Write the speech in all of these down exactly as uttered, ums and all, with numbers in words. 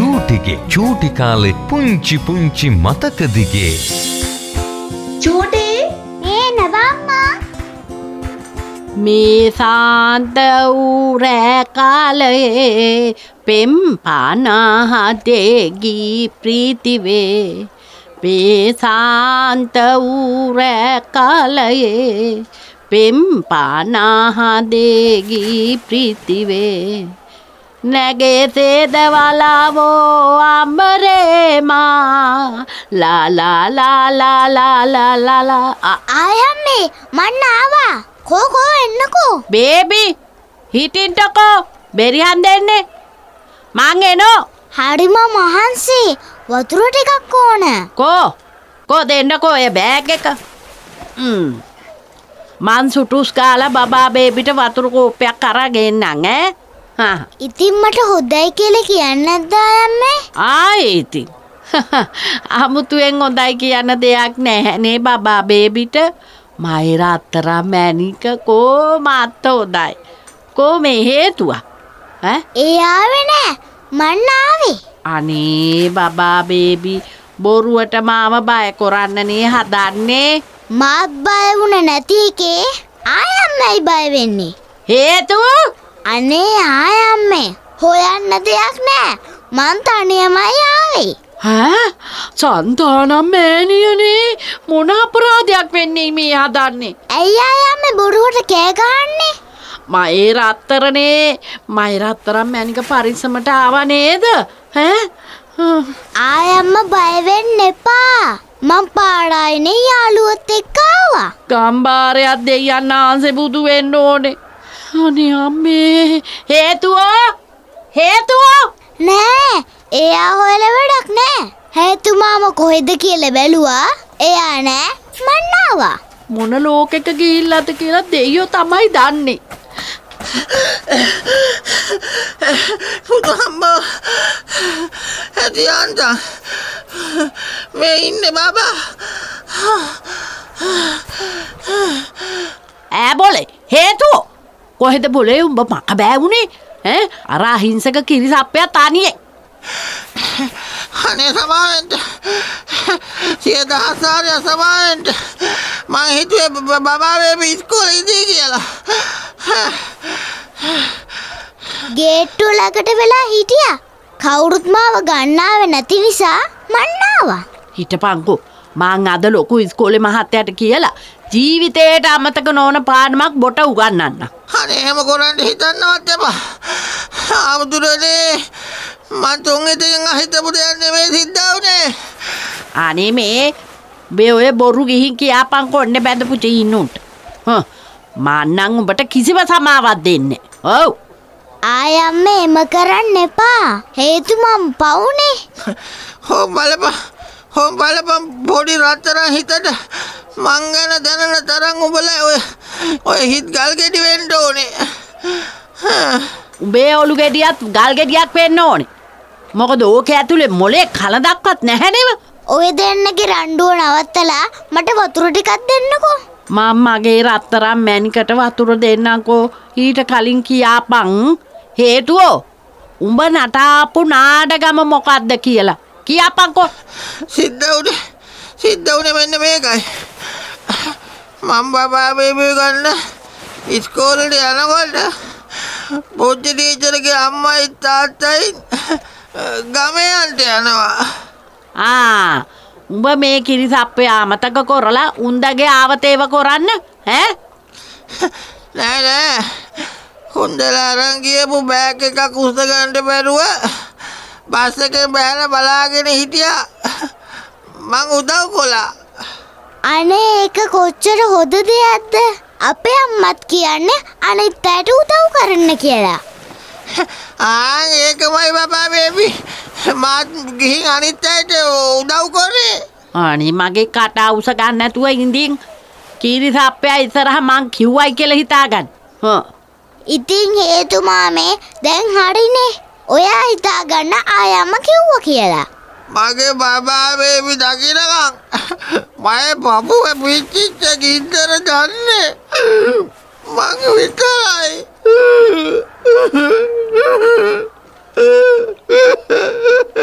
චූටිගේ චූටි කාලේ පුංචි පුංචි මතක දිගේ. චූටි මේ නවම්මා මේ සාන්ත වූ රෑ කාලයේ පෙම් පානහදේ ගී ප්‍රීතිවේ. මේ සාන්ත වූ රෑ කාලයේ පෙම් පානහදේ ගී ප්‍රීතිවේ. නැගේ සේදවලාවෝ අම්බරේමා ලා ලා ලා ලා ලා ලා ලා ලා. ආයම්මේ මන්න ආවා. කෝ කෝ එන්නකෝ. බේබි හිටින්ටකෝ බෙරිහන් දෙන්නේ මං එනෝ. හරිම මහන්සි වතුර ටිකක් ඕන. කෝ කෝ දෙන්නකෝ ඒ බෑග් එක. හ්ම් මං සුටුස් කාලා බබා බේබිට වතුර කෝප්පයක් අරන් එන්නම් ඈ. හා ඉතින් මට හොඳයි කියලා කියන්න නැද්ද ආයම්මේ? ආයේ ඉතින් අමුතුවෙන් හොඳයි කියන්න දෙයක් නැහැ නේ බබා බේබිට. මයිර අතරම් මැනික කෝ මාත් හොඳයි. කෝ මේ හේතුව ඈ? ඒ ආවේ නෑ මන්න ආවේ. අනේ බබා බේබි බොරුවට මාව බය කරන්නනේ හදන්නේ. මාත් බය වුණ නැති එකේ ආයම්මයි බය වෙන්නේ. හේතුව? අනේ ආයම්මේ හොයන්න දෙයක් නෑ මං තනියමයි ආවේ. ඈ සන්තානම් මෑණියනේ මොන අපරාධයක් වෙන්නේ මේ හදන්නේ? ඇයි ආයම්මේ බොරුවට කෑ ගහන්නේ? මයි රත්තරනේ මයි රත්තරන් මැනික පරිස්සමට ආවා නේද? ඈ ආයම්ම බය වෙන්න එපා. මං පාඩායිනේ යාළුවොත් එක්ක ආවා. ගම්බාරයක් දෙයයන් ආන්සේ බුදු වෙන්න ඕනේ. අනේ අම්මේ හේතුව හේතුව නෑ එයා හොයලා වැඩක් නෑ. හේතු මාම කොහෙද කියලා බැලුවා. එයා නෑ මං ආවා. මොන ලෝකෙක ගිහිල්ලාද කියලා දෙයියෝ තමයි දන්නේ. පුතම්මා ඇතියන්ට මේ ඉන්නේ බබා. ඈ බොලේ හේතුව කොහෙද බොලේ උඹ මක බෑ වුනේ ඈ? අර අහිංසක කිරිසප්පයා තනියේ. අනේ සමාවෙන්ට සිය දහසාරය සමාවෙන්ට මං හිතුවේ බබා බේබි ඉස්කෝලේ ඉදී කියලා. ගේට්ටුව ළඟට වෙලා හිටියා. කවුරුත් මාව ගන්නාවේ නැති නිසා මං ආවා. හිටපන්කෝ මං අද ලොකු ඉස්කෝලේ මහත්තයාට කියලා ජීවිතේට අමතක නොවන පාඩමක් බොට උගන්වන්න. අනේ එහෙම කරන්න හිතන්නවත් එපා. ආමුදුරනේ මං තුන් හිතෙන් අහිතපු දෙයක් නෙමෙයි සිද්ධ වුනේ. අනේ මේ බේ ඔය බොරු ගිහින් කියාපන්කෝ ඔන්නේ බැඳපු චීනුන්ට. හ්ම් මන්නම් උඹට කිසිම සමාවක් දෙන්නේ. ඔව් ආයම්මේ එම කරන්න එපා. හේතු මං පවුනේ. හොම් බලපන් හොම් බලපන් පොඩි රත්තරන් හිතට මං ගැන දැනන තරම් උඹලා ඔය ඔය හිත් ගල් ගෙඩි වෙන්න ඕනේ. උඹේ ඔලු ගෙඩියත් ගල් ගෙඩියක් වෙන්න ඕනේ. මොකද ඕකේ ඇතුලේ මොලේ කලදක්වත් නැහැ නේද? ඔය දෙන්නගේ රණ්ඩුව නවත්තලා මට වතුර ටිකක් දෙන්නකෝ. මම මගේ රත්තරන් මැනිකට වතුර දෙන්නකෝ. ඊට කලින් කියාපන් හේතුව උඹ නටාපු නාඩගම මොකද්ද කියලා. කියාපන්කෝ. සිද්ධ උනේ සිද්ධ උනේ මෙන්න මේකයි. මම බබා බේබි ගන්න ඉස්කෝලේට යනකොට පොඩි ටීචර්ගේ අම්මයි තාත්තයි ගමේ යන්න යනවා. ආ උඹ මේ කිරිසප්පේ අමතක කරලා උන්දගේ ආවතේව කරන්න ඈ? නෑ නෑ හොඳලා අරන් ගියපු බෑග් එකක් උස්ස ගන්න බැරුව බස් එකේ බෑලා බලාගෙන හිටියා. මං උදව් කළා. අනේ ඒක කොච්චර හොඳ දෙයක්ද? අපේ අම්මත් කියන්නේ අනිත් අයට උදව් කරන්න කියලා. ආ ඒකමයි බබා බේබි මාත් ගිහින් අනිත් අයට උදව් කරේ. අනේ මගේ කට අවුස ගන්න නැතුව ඉඳින් කිරිසප්පයා ඉස්සරහ මං කිව්වයි කියලා හිතාගන්න. හ්ම් ඉතින් හේතු මාමේ දැන් හරිනේ. ඔයා හිතාගන්න ආයම්ම කිව්වා කියලා. මගේ බබා බේබි දකින්නකම් මගේ බබුවේ පිච්චිච්ච ගින්දර දන්නේ මං විතරයි.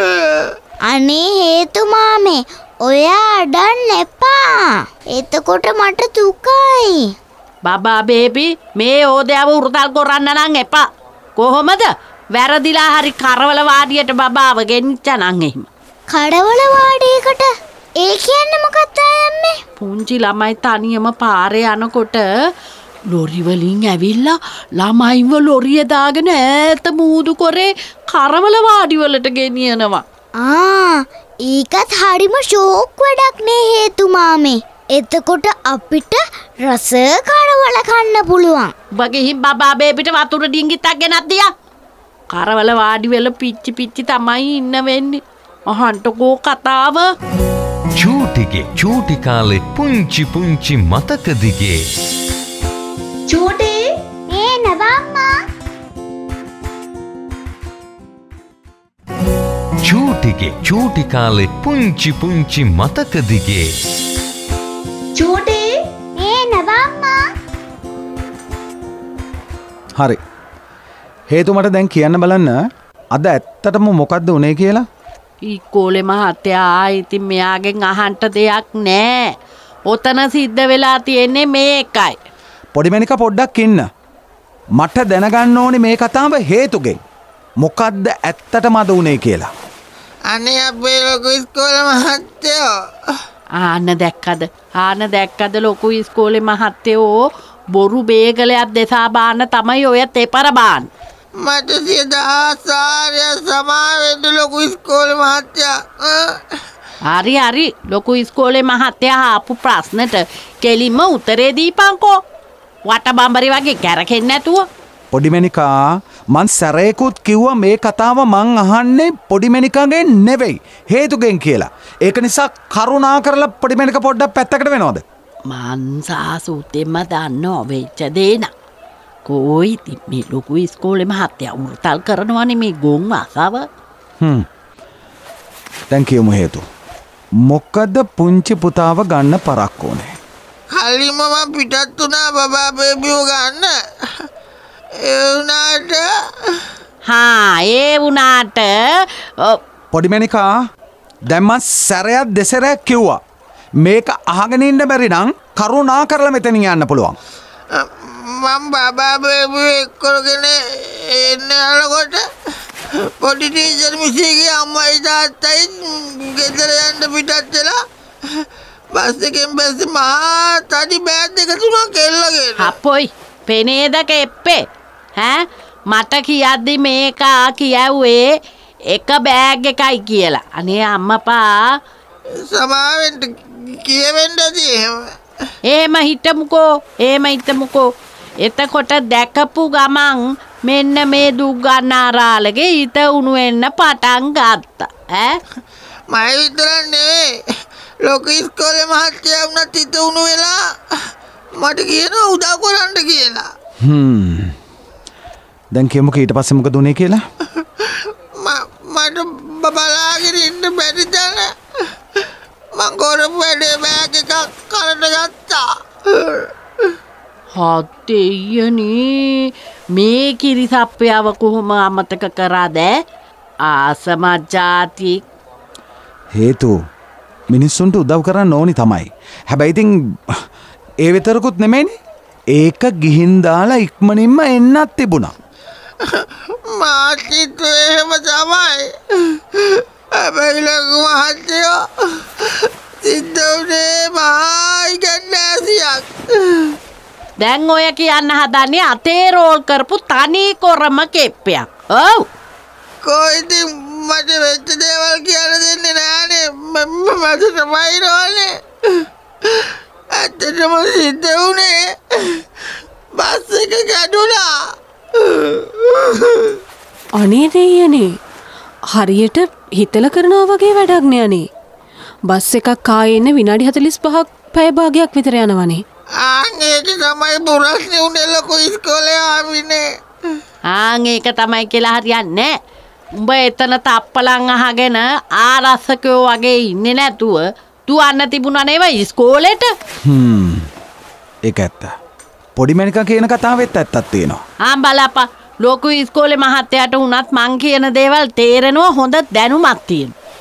අනේ හේතු මාමේ ඔයා අඩන්න එපා. එතකොට මට දුකයි. බබා බේබි මේ ඕදෑව උරුතල් කරන්න නම් එපා. කොහොමද? වැරදිලා හරි කරවල වාඩියට බබාව ගෙනිච්චා නම් එහෙම. කඩවල වාඩියකට ඒ කියන්නේ මොකක්ද අම්මේ? පුංචි ළමයි තනියම පාරේ යනකොට ලොරි වලින් ඇවිල්ලා ළමයිව ලොරිය දාගෙන ඈත මූදු කරේ කරවල වාඩි වලට ගෙනියනවා. ආ ඒකත් හරිම ෂෝක් වැඩක් නේ හේතු මාමේ. එතකොට අපිට රස කරවල කන්න පුළුවන්. බගෙහි බබා බේබිට වතුර ඩිංගිත්තක් ගෙනත් දියා. කරවල වාඩි වෙල පිච්චි පිච්චි තමයි ඉන්න වෙන්නේ. අහන්ටකෝ කතාව. චූටිගේ චූටි කාලේ පුංචි පුංචි මතක දිගේ. චූටි ඒ නවම්මා. චූටිගේ චූටි කාලේ පුංචි පුංචි මතක දිගේ. චූටි ඒ නවම්මා. හරි. හේතු මට දැන් කියන්න බලන්න අද ඇත්තටම මොකද්ද උනේ කියලා? ඉස්කෝලේ මහත්තයා ඉතින් මෙයාගෙන් අහන්න දෙයක් නෑ. ඔතන සිද්ධ වෙලා තියෙන්නේ මේකයි. පොඩි මැනික පොඩ්ඩක් ඉන්න. මට දැනගන්න ඕනේ මේ කතාව හේතුගෙන්. මොකද්ද ඇත්තටම අද උනේ කියලා. අනේ අපේ ලොකු ඉස්කෝලේ මහත්තයෝ. ආන්න දැක්කද? ආන්න දැක්කද ලොකු ඉස්කෝලේ මහත්තයෝ බොරු බේගලයක් දෙසා බාන්න තමයි ඔය තෙපර බාන්න. මට සිය දහසාරය සමාවෙන්න ලොකු ඉස්කෝලේ මහත්තයා. හරි හරි ලොකු ඉස්කෝලේ මහත්තයා ආපු ප්‍රශ්නෙට කෙලින්ම උත්තරේ දීපන්කෝ. වට බම්බරි වගේ කැරකෙන්නේ නැතුව. පොඩි මැනිකා මං සැරේකුත් කිව්වා මේ කතාව මං අහන්නේ පොඩි මැනිකාගෙන් නෙවෙයි හේතුගෙන් කියලා. ඒක නිසා කරුණා කරලා පොඩි මැනික පොඩ්ඩක් පැත්තකට වෙනවද? මං සාසුතෙම දන්නව වෙච්ච දේන. කොයි ඉතින් මේ ලොකු ඉස්කෝලේ මහත්තයා උරුතල් කරනවනේ මේ ගොන් අසව. හ්ම්. දැන් කියමු හේතු. මොකද පුංචි පුතාව ගන්න පරක්ක උනේ? කලින්ම මම පිටත් වුණා බබා බේබිව ගන්න. ඒ වුණාට හා ඒ වුණාට පොඩි මැනිකා දැන් මං සැරයක් දෙසරයක් කිව්වා. මේක අහගෙන ඉන්න බැරි නම් කරුණා කරලා මෙතනින් යන්න පුළුවන්. මම බබා බේබිව එක්කරගෙන එන්න යනකොට පොඩි ටීචර් මිස්සිගේ අම්මයි තාත්තයි ගෙදර යන්න පිටත් වෙලා බස් එකෙන් බැස්සේ මහා තඩි බෑග් දෙක තුනක් එල්ලගෙන. අපොයි පෙනේද කෙප්පේ ඈ මට කියද්දි මේක කියවුවේ එක බෑග් එකයි කියලා. අනේ අම්මපා සමාවෙන්න කියවෙන්නද එහෙම. එහෙම හිටමුකෝ එහෙම හිටමුකෝ. එතකොට දැකපු ගමන් මෙන්න මේ දුක් ගන්නාරාලගේ හිත උණු වෙන්න පටන් ගත්තා ඈ. මම විතරක් නෙවෙයි ලොකු ඉස්කෝලේ මහත්තයා වුණත් හිත උණු වෙලා මට කියනවා උදව් කරන්න කියලා. හ්ම්. දැන් කියමුක ඊට පස්සේ මොකද උනේ කියලා? මට බබලාගෙන ඉන්න බැරි දැන මං කරපු වැඩේ බෑග් එකක් කරට ගත්තා. හත්ෙයනේ මේ කිරිසප්පයව කොහොම අමතක කරාද? ආසම ජාති. හේතු මිනිස්සුන්ට උදව් කරන්න ඕනි තමයි. හැබැයි ඉතින් ඒ විතරකුත් නෙමෙයිනේ. ඒක ගිහින් දාලා ඉක්මනින්ම එන්නත් තිබුණා. මාත් හිතුවේ එහෙම තමයි. හැබැයි ලොකු මහත්තයෝ සිද්ධ වුණේ මහා ඉගැන්නාසියක්. දැන් ඔය කියන්න හදන්නේ අතේ රෝල් කරපු තනි කොරම කෙප්පයක්. ඔව්. කොයිද මට වෙච්ච දේවල් කියන්න දෙන්නේ නෑනේ. මට තමයි රෝනේ. ඇත්තටම සිද්ධ වුණේ බස් එක ගැටුණා. අනේ දෙයනේ හරියට හිතලා කරනවා වගේ වැඩක් නේ අනේ. බස් එකක් ආයේ ඉන්න විනාඩි හතළිස් පහක් පැය භාගයක් විතර යනවනේ. ආන් ඒක තමයි පුරස්නේ උනේ ලොකු ඉස්කෝලේ ආවිනේ. ආන් ඒක තමයි කියලා හරියන්නේ නෑ. උඹ එතන තප්පලන් අහගෙන ආරස්සකයෝ වගේ ඉන්නේ නැතුව දුවන්න තිබුණා නේව ඉස්කෝලේට. හ්ම්. ඒක ඇත්ත. පොඩි මැනිකා කියන කතාවෙත් ඇත්තක් තියෙනවා. ආ බලපා ලොකු ඉස්කෝලේ මහත්තයාට උනත් මං කියන දේවල් තේරෙනවා හොඳ දැනුමක් තියෙනවා.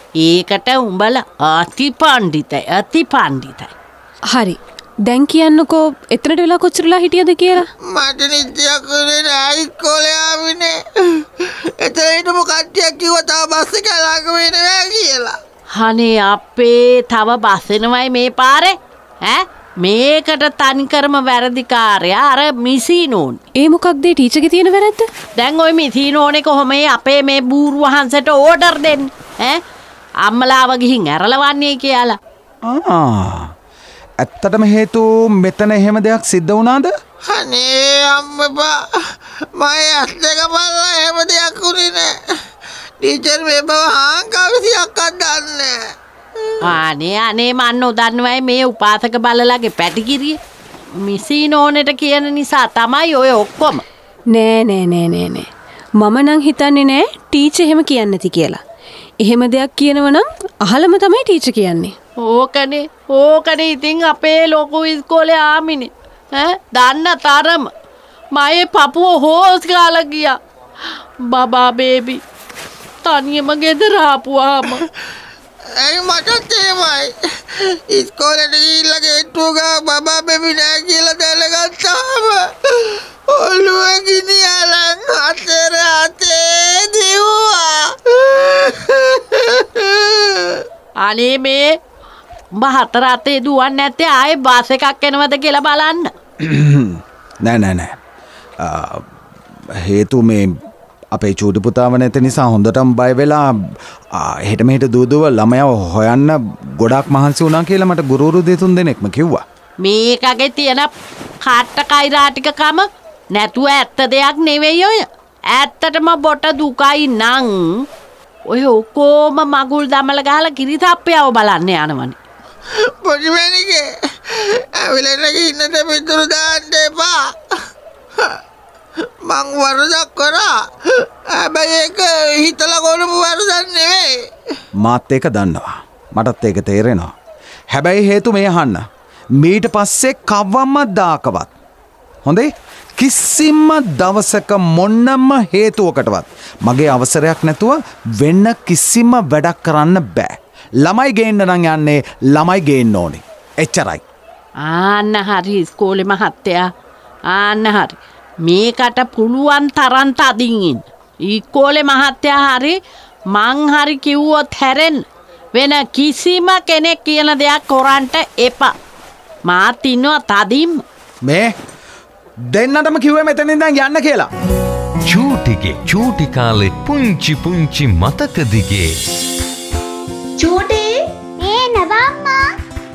ඒකට උඹල අති පණ්ඩිතයි අති පණ්ඩිතයි. හරි දැන් කියන්නකෝ එතනට වෙලා කොච්චරලා හිටියද කියලා. මට නිත්‍යයක් වුණේ නෑ ඉස්කෝලේ ආවිනේ. එතන හිටපු කට්ටියක් කිව්වා තව බස් එක ළඟ වෙනවා කියලා. අනේ අපේ තව බස් එනවයි මේ පාරේ ඈ මේකට තනිකරම වැරදිකාරයා අර මිසිනෝන්. ඒ මොකක්ද ඒ ටීචර්ගේ තියෙන වැරද්ද? දැන් ওই මිසිනෝනේ කොහොම අපේ මේ බූරු වහන්සේට ඕඩර් දෙන්නේ ඈ අම්මලාව ගිහින් ඇරලවන්නේ කියලා. ආ ඇත්තටම හේතු මෙතන එහෙම දෙයක් සිද්ධ වුණාද? අනේ අම්මපා මම ඇස් දෙක බලලා එහෙම දෙයක් උනේ නෑ. ටීචර් මේ බව හාංකාවිසියක්වත් දන්නේ නෑ. අනේ අනේ මන් නොදන්නවයි මේ උපාසක බල්ලලාගේ පැටිකිරිය. මිසිනෝනෙට කියන නිසා තමයි ඔය ඔක්කොම. නෑ නෑ නෑ නෑ නෑ. මම නම් හිතන්නේ නෑ ටීචර් එහෙම කියන්නේ නැති කියලා. එහෙම දෙයක් කියනව නම් අහලම තමයි ටීචර් කියන්නේ. ඕකනේ ඕකනේ ඉතින් අපේ ලොකු ඉස්කෝලේ ආමිනේ ඈ දන්න තරම මයේ පපුව හොස් ගාලා ගියා. බබා බේබි තනියම ගෙදර ආපුවාම ඇයි මටත් එහෙමයි. ඉස්කෝලේට ගිහිල්ලා ගේට්ටුව ගා බබා බේබි නෑ කියලා දැනගත්තාම ඔළුව ගිනියලන් හතර අතේ දිව්වා. අනේ මේ උඹ හතර අතේ දුවන්නේ නැත්තේ ආයේ බස් එකක් එනවද කියලා බලන්න. නෑ නෑ නෑ. හේතු මේ අපේ චූටි පුතාව නැති නිසා හොඳටම බය වෙලා එහෙට මෙහෙට දුවදුව ළමයාව හොයන්න ගොඩක් මහන්සි වුණා කියලා මට ගුරුවරු දෙතුන් දෙනෙක්ම කිව්වා. මේකගේ තියෙන කට්ට කයිරාටිකකම නැතුව ඇත්ත දෙයක් නෙවෙයි ඔය. ඇත්තටම බොට දුකයි නං ඔය ඔක්කොම මගුල් දමල ගහලා කිරිතප්පියව බලන්න යනවනේ. පොඩි මැනිකේ ඇවිලෙන්න ඉන්නට පිටුරු දාන්න එපා. මං වරදක් කරා. හැබැයි ඒක හිතලා කරපු වරදක් නෙවෙයි. මාත් ඒක දන්නවා. මටත් ඒක තේරෙනවා. හැබැයි හේතු මේ අහන්න. මීට පස්සේ කවම දාකවත්. හොඳේ? කිසිම දවසක මොන්නම හේතුවකටවත් මගේ අවසරයක් නැතුව වෙන්න කිසිම වැඩක් කරන්න බෑ. ළමයි ගේන්න නම් යන්නේ ළමයි ගේන්න ඕනේ. එච්චරයි. ආන්න හරි ඉස්කෝලේ මහත්තයා. ආන්න හරි. මේකට පුළුවන් තරම් තදින් ඉන්න. ඉස්කෝලේ මහත්තයා හරි මං හරි කිව්වොත් හැරෙන්න වෙන කිසිම කෙනෙක් කියන දෙයක් කරන්න එපා. මාත් ඉන්නවා තදින්ම. මේ දෙන්නටම කිව්වේ මෙතනින් ඉඳන් යන්න කියලා. චූටිගේ චූටි කාලේ පුංචි පුංචි මතක දිගේ. චූටි ඒ නවම්මා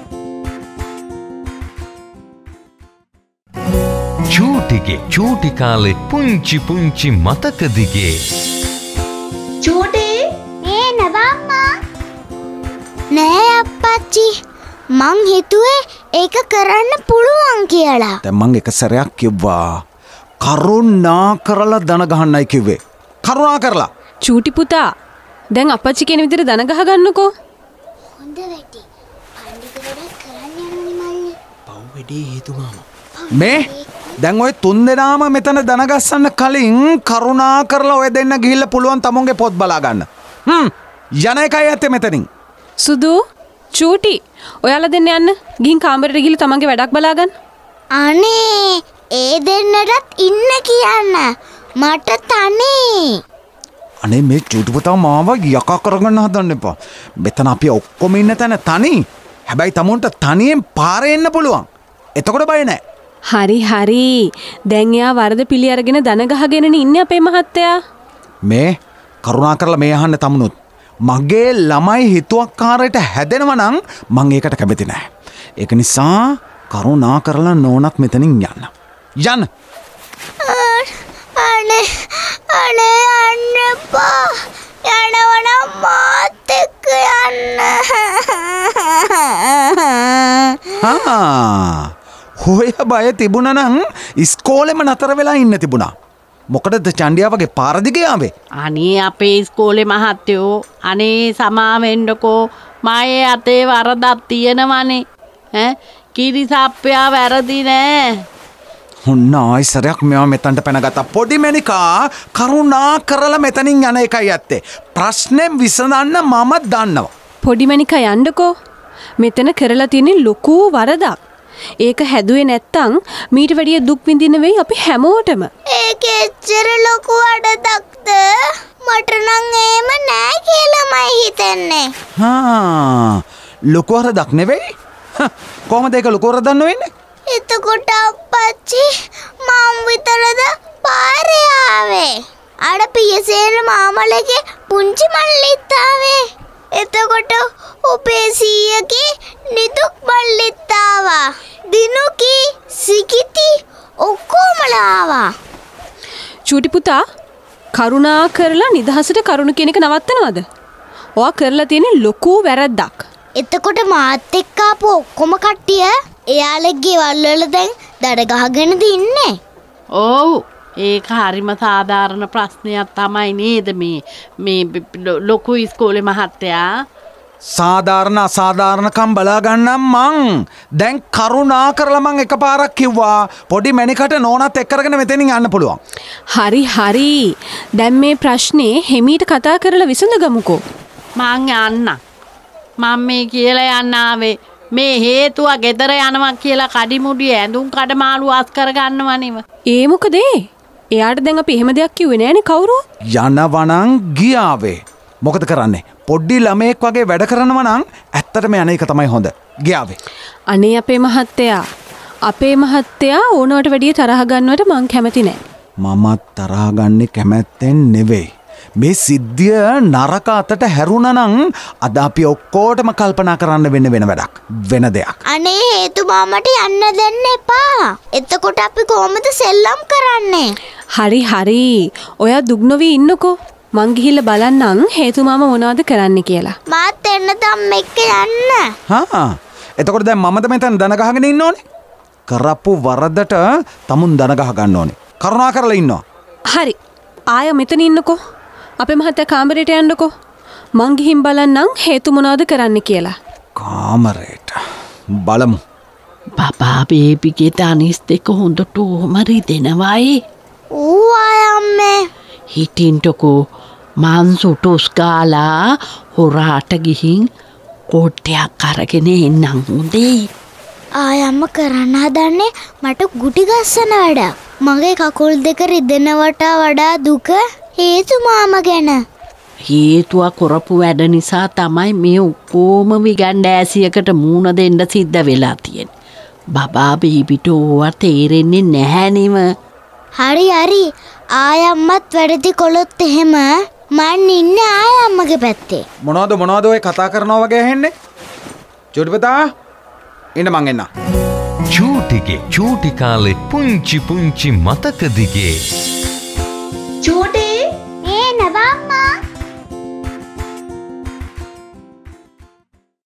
චූටිගේ චූටි කාලේ පුංචි පුංචි මතක දිගේ. චූටි ඒ නවම්මා නෑ අප්පච්චි මං හිතුවේ ඒක කරන්න පුළුවන් කියලා. දැන් මං එක සැරයක් කිව්වා කරුණා කරලා දන ගහන්නයි කිව්වේ. කරුණා කරලා. චූටි පුතා දැන් අපච්චි කියන විදිහට දන ගහ ගන්නකෝ. හොඳ වැඩි. පණ්ඩිත වැඩක් කරන්න යන්නේ මල්ලි. පව් වැඩේ හේතු මාමා. මේ දැන් ඔය තුන් දෙනාම මෙතන දන ගස්සන්න කලින් කරුණා කරලා ඔය දෙන්න ගිහිල්ලා පුළුවන් තමුන්ගේ පොත් බලා ගන්න. හ්ම් යන එකයි ඇත්තේ මෙතනින්. සුදු චූටි ඔයාලා දෙන්න යන්න ගිහින් කාමරේට ගිහිල්ලා තමන්ගේ වැඩක් බලා ගන්න. අනේ ඒ දෙන්නටත් ඉන්න කියන්න. මට තනි. අනේ මේ චූටි පුතා මාව යකා කරගන්න හදන්න එපා. මෙතන අපි ඔක්කොම ඉන්න තැන තනි. හැබැයි තමුන්ට තනියෙන් පාරේ එන්න පුළුවන්. එතකොට බය නැහැ. හරි හරි දැන් එයා වරද පිළි අරගෙන දන ගහගෙන ඉන්නේ අපේ මහත්තයා. මේ කරුණා කරලා මේ අහන්න තමුණුත් මගේ ළමයි හිතුවක්කාරයට හැදෙනවා නම් මං ඒකට කැමති නැහැ. ඒක නිසා කරුණා කරලා නෝනත් මෙතනින් යන්න. යන්න. අනේ අනේ යන්න එපා. යනවනම් මාත් එක්ක යන්න. ආ හොය බය තිබුණා නම් ඉස්කෝලෙම නතර වෙලා ඉන්න තිබුණා. මොකටද චණ්ඩියාවගේ පාර දිගේ ආවේ? අනේ අපේ ඉස්කෝලේ මහත්තයෝ අනේ සමාවෙන්නකෝ මගේ අතේ වරදක් තියෙනවනේ ඈ කිරිසප්පයා වැරදි නෑ. හොන්න ආයිසරයක් මෙවා මෙතන්ට පැනගතා. පොඩි මැනිකා කරුණා කරලා මෙතනින් යන එකයි ඇත්තේ. ප්‍රශ්නෙම් විසඳන්න මම දන්නවා. පොඩි මැනිකා යන්නකෝ. මෙතන කරලා තියෙන ලොකු වරදක්. ඒක හැදුවේ නැත්තම් මීට වැඩිය දුක් විඳින්න වෙයි අපි හැමෝටම. ඒක එච්චර ලොකු අඩදක්ද? මට නම් එහෙම නෑ කියලාමයි හිතන්නේ. හා ලොකු වරදක් නෙවෙයි. කොහමද ඒක ලොකු වරදක් වෙන්නේ? එතකොට අප්පච්චි මම විතරද පාරේ ආවේ? අර පියසේන මාමලගේ පුංචි මල්ලිත් ආවේ. එතකොට ඔබේ සීයගේ නිදුක් මල්ලිත් ආවා. දිනුකි සිකිති ඔක්කොමලා ආවා. චූටි පුතා කරුණා කරලා නිදහසට කරුණ කියන එක නවත්තනවද? ඔයා කරලා තියෙන ලොකු වැරද්දක්. එතකොට මාත් එක්ක ආපු ඔක්කොම කට්ටිය එයාලගේ ගෙවල් වල දැන් දඩ ගහගෙනද ඉන්නේ? ඔව් ඒක හරිම සාධාරණ ප්‍රශ්නයක් තමයි නේද මේ මේ ලොකු ඉස්කෝලේ මහත්තයා. සාධාරණ අසාධාරණකම් බලා ගන්නම් මං. දැන් කරුණා කරලා මං එකපාරක් කිව්වා පොඩි මැනිකට නෝනත් එක්කරගෙන මෙතනින් යන්න පුළුවන්. හරි හරි. දැන් මේ ප්‍රශ්නේ හිමීට කතා කරලා විසඳගමුකෝ. මං යන්න. මම මේ කියලා යන්න ආවේ මේ හේතුව ගෙදර යනවා කියලා කඩිමුඩි ඇඳුම් කඩමාළු අස් කරගන්නවනේව. ඒ මොකද ඒ? එයාට දැන් අපි එහෙම දෙයක් කිව්වේ නෑනේ කවුරුත්. යනවනම් ගියාවේ. මොකද කරන්නේ? පොඩ්ඩි ළමයෙක් වගේ වැඩ කරනවා නම් ඇත්තටම යන එක තමයි හොඳ. ගියාවේ. අනේ අපේ මහත්තයා. අපේ මහත්තයා ඕනවට වැඩිය තරහ ගන්නවට මං කැමති නෑ. මමත් තරහ ගන්නේ කැමැත්තෙන් නෙවෙයි. මේ සිද්ධිය නරක අතට හැරුණනම් අද අපි ඔක්කොටම කල්පනා කරන්න වෙන්න වෙන වැඩක්. වෙන දෙයක්. අනේ හේතු මාමට යන්න දෙන්න එපා. එතකොට අපි කොහොමද සෙල්ලම් කරන්නේ? හරි හරි. ඔයා දුක් නොවි ඉන්නකෝ. මං ගිහිල්ලා බලන්නම් හේතු මාම මොනවද කරන්න කියලා. මාත් එන්න තම් එක්ක යන්න. හා එතකොට දැන් මමද මෙතන දන ගහගෙන ඉන්න ඕනේ. කරපු වරදට තමුන් දන ගහ ගන්න ඕනේ. කරුණා කරලා ඉන්නවා. හරි. ආය මෙතන ඉන්නකෝ. අපේ මහත්තයා කාමරේට යන්නකෝ. මං ගිහින් බලන්නම් හේතු මොනවද කරන්න කියලා. කාමරේට බලමු. බබා බේබිගේ තනිස් දෙක හොඳට උමරි දෙනවයි. ඌ අම්මේ හිටින්ටකෝ මං සුටුස් ගාලා හොරාට ගිහින් කොට්ටයක් අරගෙන එන්නම් හොඳේ. ආයම්ම කරන්න හදන්නේ මට ගුටි ගස්සන වැඩක්. මගේ කකුල් දෙක රිදෙනවට වඩා දුක හේතු මාම ගැන. හේතුව කරපු වැඩ නිසා තමයි මේ ඔක්කොම විගණ්ඩෑසියකට මූණ දෙන්න සිද්ධ වෙලා තියෙන්නේ. බබා බීබිට ඕවා තේරෙන්නේ නැහැ නෙව. හරි හරි. ආයම්මත් වැඩි කොළොත් එහෙම මන් ඉන්නේ ආයම්මගේ පැත්තේ. මොනවද මොනවද ඔය කතා කරනවා වගේ ඇහෙන්නේ? චූටි පුතා ඉන්න මං එන්න. චූටිගේ චූටි කාලේ පුංචි පුංචි මතක දිගේ චූටි